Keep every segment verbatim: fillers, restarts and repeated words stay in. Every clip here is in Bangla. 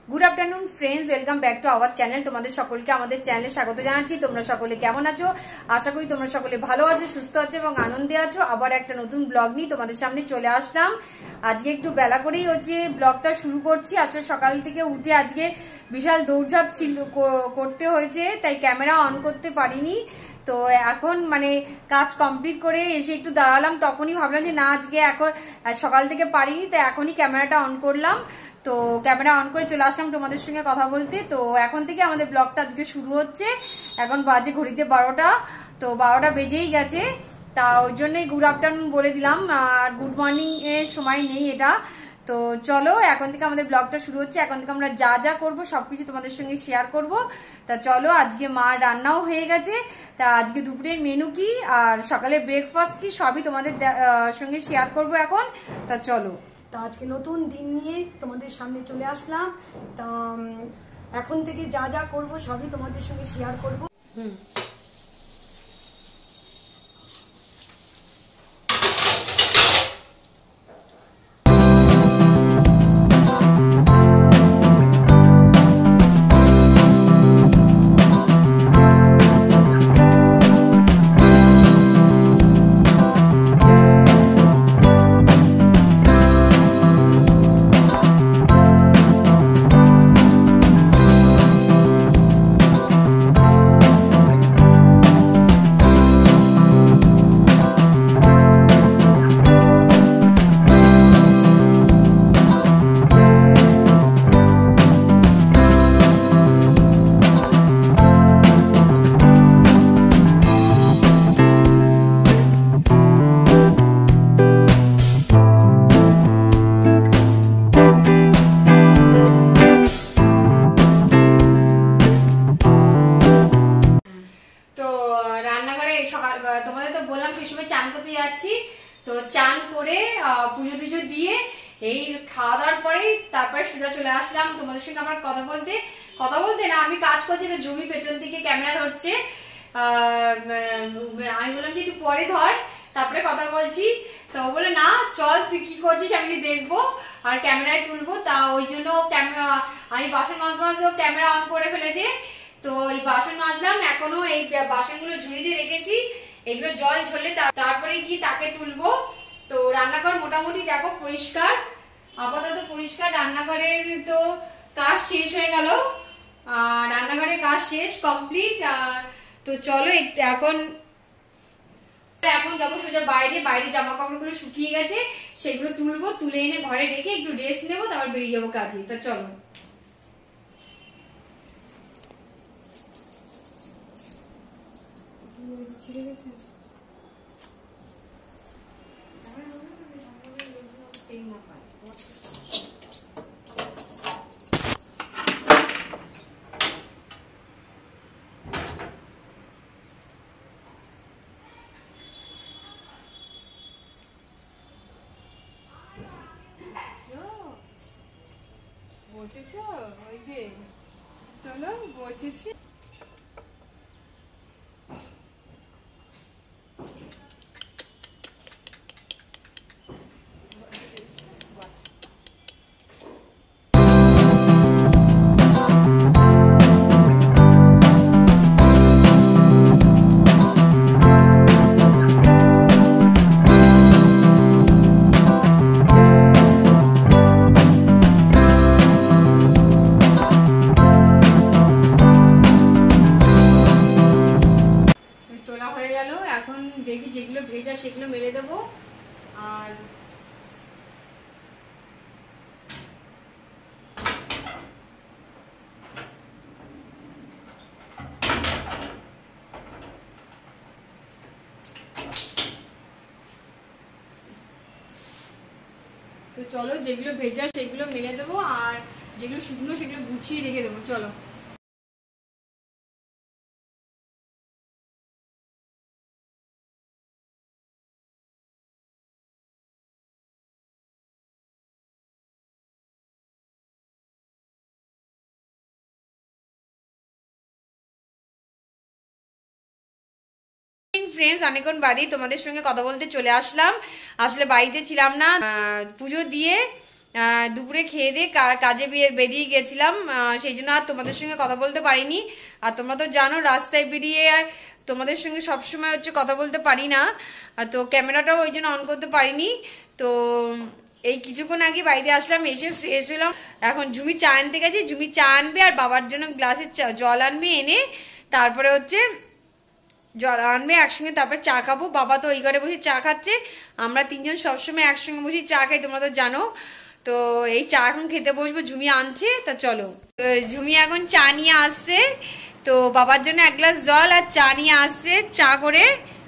Good afternoon friends, welcome back to our channel. तुम्हारे सकलके आमादेर चैनेले स्वागत जानाच्छि। तोमरा सकले केमन आछो? आशा करी तोमरा सकले भालो आछो, सुस्थ आछो एबं आनंदे आछो। आबार एकटा नतुन ब्लग निये तोमादेर सामने चले आसलाम। आजके एकटु बेला करेई होच्छे ब्लगटा शुरू करछि। आसले सकाल थेके उठे आजके बिशाल दौड़झाप छिलो करते हयेछे, ताई कैमेरा अन करते पारिनी। तो এখন মানে কাজ কমপ্লিট করে এসে একটু দাঁড়ালাম, তখনই ভাবলাম যে না আজকে এখন সকাল থেকে পারিনি, তাই এখনই ক্যামেরাটা অন করলাম। তো ক্যামেরা অন করে চলে আসলাম তোমাদের সঙ্গে কথা বলতে। তো এখন থেকে আমাদের ব্লগটা আজকে শুরু হচ্ছে। এখন বাজে ঘড়িতে বারোটা, তো বারোটা বেজেই গেছে। তা ওই জন্যই গুড আফটারনুন বলে দিলাম, আর গুড মর্নিং এর সময় নেই এটা। তো চলো এখন থেকে আমাদের ব্লগটা শুরু হচ্ছে। এখন থেকে আমরা যা যা করবো সবকিছু তোমাদের সঙ্গে শেয়ার করব। তা চলো, আজকে মা রান্নাও হয়ে গেছে। তা আজকে দুপুরের মেনু কি আর সকালে ব্রেকফাস্ট কি সবই তোমাদের সঙ্গে শেয়ার করব এখন। তা চলো, তা আজকে নতুন দিন নিয়ে তোমাদের সামনে চলে আসলাম। তা এখন থেকে যা যা করব সবই তোমাদের সঙ্গে শেয়ার করব। হুম তো চান করে পুজো টুজো দিয়ে এই খাওয়া দাওয়ার পরে তারপরে সোজা চলে আসলাম তোমাদের সঙ্গে আমার কথা বলতে। কথা বলতে না, আমি কাজ করছি, ঝুমি পেছন থেকে ক্যামেরা ধরছে। আমি বললাম যে একটু পরে ধর, তারপরে কথা বলছি। তো বলে না চল তুই কি করছিস আমি দেখবো আর ক্যামেরায় তুলবো। তা ওই জন্য ক্যামেরা আমি বাসন মাঝ মাঝে ক্যামেরা অন করে ফেলেছে। তো এই বাসন মাজলাম, এখনো এই বাসনগুলো ঝুড়িতে রেখেছি, এগুলো জল ঝরলে তারপরে গিয়ে তাকে তুলবো। তো রান্নাঘর মোটামুটি দেখো পরিষ্কার, আপাতত পরিষ্কার। রান্নাঘরের তো কাজ শেষ হয়ে গেল, রান্নাঘরের কাজ শেষ কমপ্লিট। তো চলো এখন এখন যাবো সোজা বাইরে। বাইরে জামা কাপড়গুলো শুকিয়ে গেছে, সেগুলো তুলবো, তুলে এনে ঘরে রেখে একটু রেস্ট নেবো, তারপর বেরিয়ে যাবো কাজে। তো চলো। ছিঁড়ে গেছে বসেছ, ওই যে চলো বসেছি। দেখি যেগুলো ভেজা সেগুলো মেলে দেবো। আর তো চলো, যেগুলো ভেজা সেগুলো মেলে দেবো, আর যেগুলো শুকনো সেগুলো গুছিয়ে রেখে দেবো। চলো। फ्रेंड्स अनेकक्षण बादे तुम्हारे संगे कथा बोलते चले आसलाम। आसले बाड़ीते छिलाम ना, पुजो दिए দুপুরে খেয়ে দিয়ে কাজে বেরিয়ে গেছিলাম, সেই জন্য আর তোমাদের সঙ্গে কথা বলতে পারিনি। আর তোমরা তো জানো রাস্তায় বেরিয়ে আর তোমাদের সঙ্গে সবসময় হচ্ছে কথা বলতে পারি না, তো ক্যামেরাটাও ওই জন্য অন করতে পারিনি। তো এই কিছুক্ষণ আগে বাড়িতে আসলাম, এসে ফ্রেশ হলাম। এখন ঝুমি চা আনতে গেছে, ঝুমি চা আনবে আর বাবার জন্য গ্লাসে জল আনবে, এনে তারপরে হচ্ছে জল আনবে একসঙ্গে, তারপরে চা খাবো। বাবা তো ওই ঘরে বসে চা খাচ্ছে, আমরা তিনজন সবসময় একসঙ্গে বসে চা খাই, তোমরা তো জানো। তো এই চা এখন খেতে বসবো, ঝুমি আনছে। তা চলো, ঝুমি এখন চা নিয়ে আসছে, তো বাবার জন্য এক গ্লাস জল আর চা নিয়ে আসছে চা করে।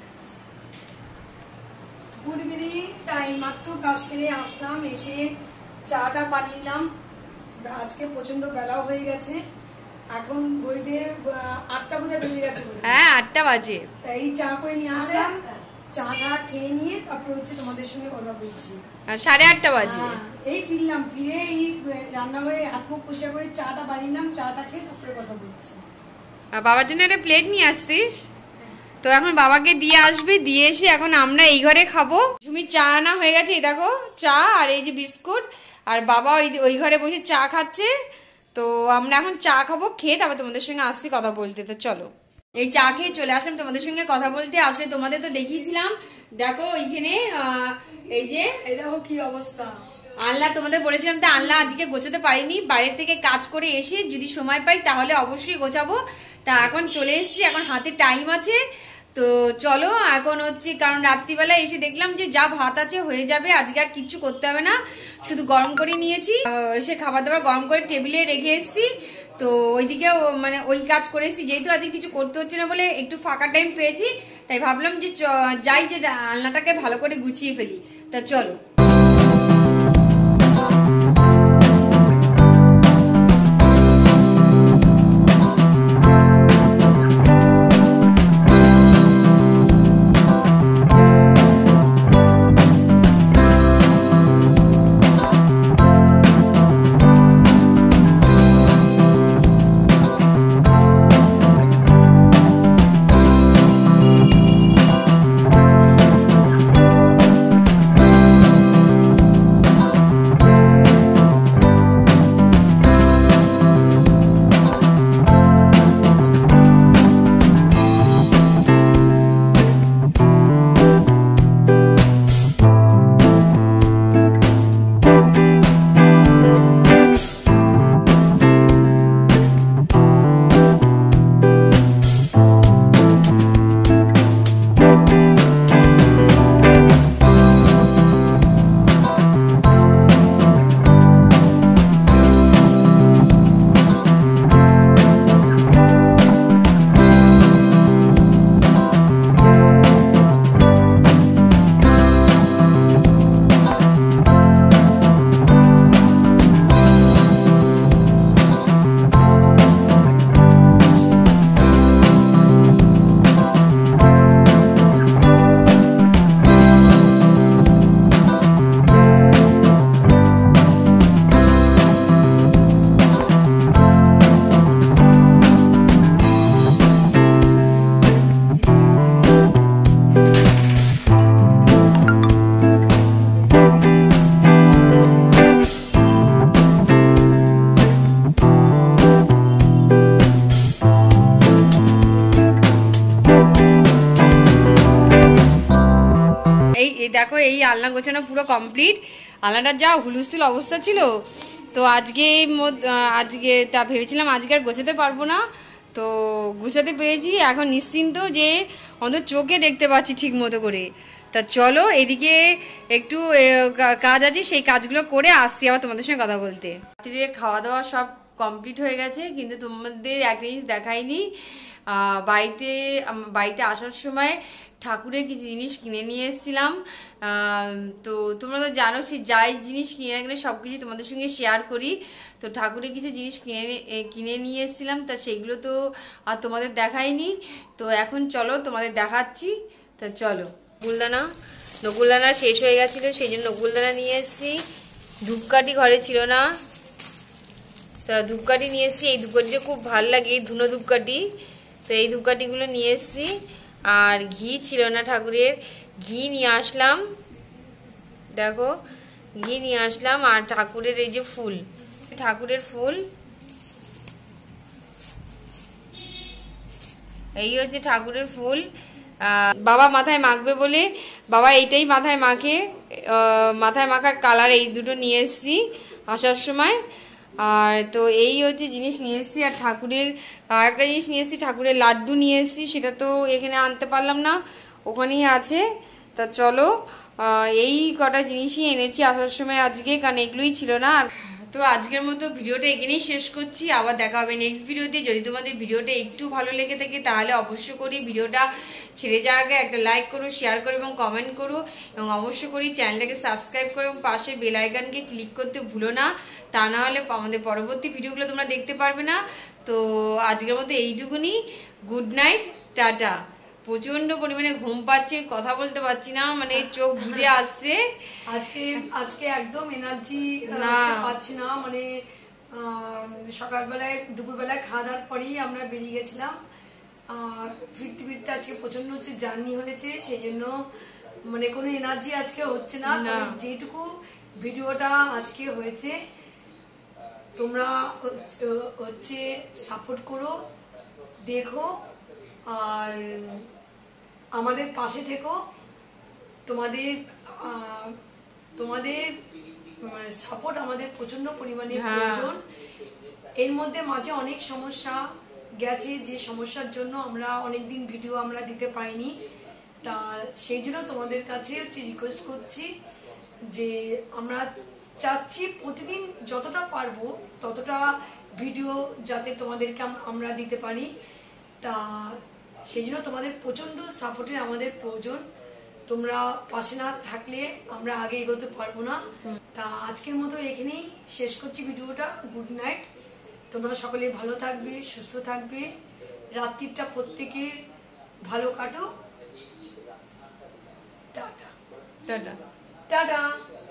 গুড ইভিনিং, তাই মাত্র কাজ সেরে আসলাম, এসে চাটা বানিয়ে নিলাম। আজকে প্রচন্ড বেলাও হয়ে গেছে, এখন ঘড়িতে আটটা বোধহয় বেজে গেছে। হ্যাঁ, আটটা বাজে। তাই চা করে নিয়ে আসলাম, চাটা খেয়ে নিয়ে তারপর হচ্ছে তোমাদের সঙ্গে কথা বলছি। সাড়ে আটটা বাজে এই ফিরলাম, ফিরে এই রান্নাঘরে হাত মুখ পরিষ্কার করে চাটা বানিয়ে নিলাম, চাটা খেয়ে তারপরে কথা বলছি। বাবার জন্য একটা প্লেট নিয়ে আসতিস, তো এখন বাবাকে দিয়ে আসবে, দিয়ে এসে এখন আমরা এই ঘরে খাবো। ঝুমি চা আনা হয়ে গেছে, এই দেখো চা আর এই যে বিস্কুট, আর বাবা ওই ওই ঘরে বসে চা খাচ্ছে। তো আমরা এখন চা খাবো, খেয়ে তারপর তোমাদের সঙ্গে আসছি কথা বলতে। তো চলো, এই চা খেয়ে চলে আসলাম তোমাদের সঙ্গে কথা বলতে। আসলে তোমাদের তো দেখিয়েছিলাম, দেখো এইখানে এই যে এই দেখো কি অবস্থা। আল্লাহ তোমাদের বলেছিলাম, তো আল্লাহ আজকে গোছাতে পারিনি, বাইরের থেকে কাজ করে এসে যদি সময় পাই তাহলে অবশ্যই গোছাবো। তা এখন চলে এসেছি, এখন হাতে টাইম আছে। তো চলো এখন হচ্ছে, কারণ রাত্রিবেলা এসে দেখলাম যে যা ভাত আছে হয়ে যাবে, আজকে আর কিচ্ছু করতে হবে না, শুধু গরম করে নিয়েছি। এসে খাবার দাবার গরম করে টেবিলে রেখে এসেছি। তো ওইদিকে মানে ওই কাজ করে এসেছি, যেহেতু আজকে কিছু করতে হচ্ছে না বলে একটু ফাঁকা টাইম পেয়েছি, তাই ভাবলাম যে যাই, যে রান্নাটাকে ভালো করে গুছিয়ে ফেলি। তা চলো, দেখো এই আলনা গোছানো পুরো কমপ্লিট। আলনাটার যা হুলস্থুল অবস্থা ছিল, তো আজকে আজকে তা ভেবেছিলাম আজকে আর গোছাতে পারবো না, তো গুছাতে পেরেছি। এখন নিশ্চিন্ত যে অন্তত চোখে দেখতে পাচ্ছি ঠিক মতো করে। তা চলো, এদিকে একটু কাজ আছে, সেই কাজগুলো করে আসছি আবার তোমাদের সঙ্গে কথা বলতে। রাত্রিরে খাওয়া দাওয়া সব কমপ্লিট হয়ে গেছে, কিন্তু তোমাদের একটা জিনিস দেখাইনি। বাড়িতে বাড়িতে আসার সময় ঠাকুরের কিছু জিনিস কিনে নিয়ে এসেছিলাম। তো তোমরা তো জানো, সে যাই জিনিস কিনে গেলে সব কিছু তোমাদের সঙ্গে শেয়ার করি। তো ঠাকুরের কিছু জিনিস কিনে কিনে নিয়ে এসেছিলাম, তা সেগুলো তো আর তোমাদের দেখাইনি। তো এখন চলো তোমাদের দেখাচ্ছি। তা চলো, নকুলদানা নকুলদানা শেষ হয়ে গেছিলো, সেই জন্য নকুলদানা নিয়ে এসেছি। ধূপকাঠি ঘরে ছিল না, তা ধূপকাঠি নিয়ে এসেছি। এই ধূপকাঠিটা খুব ভালো লাগে, এই ধুনো ধূপকাঠি। তো এই ধূপকাঠিগুলো নিয়ে এসেছি। আর ঘি ছিল না ঠাকুরের, ঘি নিয়ে আসলাম। দেখো গিয়ে নিয়ে আসলাম। আর ঠাকুরের এই যে ফুল, ঠাকুরের ফুল, এই হচ্ছে ঠাকুরের ফুল। বাবা মাথায় মাখবে বলে বাবা এইটাই মাথায় মাখে, মাথায় মাখার কালার এই দুটো নিয়ে এসেছি আসার সময়। আর তো এই হচ্ছে জিনিস নিয়ে এসেছি। আর ঠাকুরের আর একটা জিনিস নিয়ে এসেছি, ঠাকুরের লাড্ডু নিয়ে এসেছি, সেটা তো এখানে আনতে পারলাম না, ওখানেই আছে। তা চলো এই কটা জিনিসই এনেছি আসার সময় আজকে, কারণ এগুলোই ছিল না। তো আজকের মতো ভিডিওটা এখানেই শেষ করছি, আবার দেখা হবে নেক্সট ভিডিওতে। যদি তোমাদের ভিডিওটা একটু ভালো লেগে থাকে তাহলে অবশ্যই করি ভিডিওটা ছেড়ে যাওয়ার আগে একটা লাইক করো, শেয়ার করো এবং কমেন্ট করো, এবং অবশ্যই করি চ্যানেলটাকে সাবস্ক্রাইব করো এবং পাশে বেল আইকনকে ক্লিক করতে ভুলো না, তা না হলে আমাদের পরবর্তী ভিডিওগুলো তোমরা দেখতে পারবে না। তো আজকের মতো এইটুকুনি, গুড নাইট, টাটা। প্রচন্ড পরিমাণে ঘুম পাচ্ছে, কথা বলতে পারছি না, মানে চোখ বুঝে আসছে আজকে আজকে একদম এনার্জি পাচ্ছি না, মানে সকালবেলায় দুপুরবেলায় খাওয়া দাওয়ার পরেই আমরা বেরিয়ে গেছিলাম। ফিরতে ফিরতে আজকে প্রচন্ড হচ্ছে জার্নি হয়েছে, সেই জন্য মানে কোনো এনার্জি আজকে হচ্ছে না। যেটুকু ভিডিওটা আজকে হয়েছে তোমরা হচ্ছে সাপোর্ট করো, দেখো আর আমাদের পাশে থেকো। তোমাদের তোমাদের মানে সাপোর্ট আমাদের প্রচন্ড পরিমাণে প্রয়োজন। এর মধ্যে মাঝে অনেক সমস্যা গেছে, যে সমস্যার জন্য আমরা অনেকদিন ভিডিও আমরা দিতে পারিনি। তা সেই জন্য তোমাদের কাছে হচ্ছে রিকোয়েস্ট করছি যে আমরা চাচ্ছি প্রতিদিন যতটা পারবো ততটা ভিডিও যাতে তোমাদেরকে আমরা দিতে পারি। তা সেই জন্য তোমাদের প্রচণ্ড সাপোর্টের আমাদের প্রয়োজন। তোমরা পাশে না থাকলে আমরা আগে এগোতে পারবো না। তা আজকের মতো এখানেই শেষ করছি ভিডিওটা। গুড নাইট, তোমরা সকলে ভালো থাকবে, সুস্থ থাকবে, রাত্রিটা প্রত্যেকের ভালো কাটো। টাটা টাটা টাটা।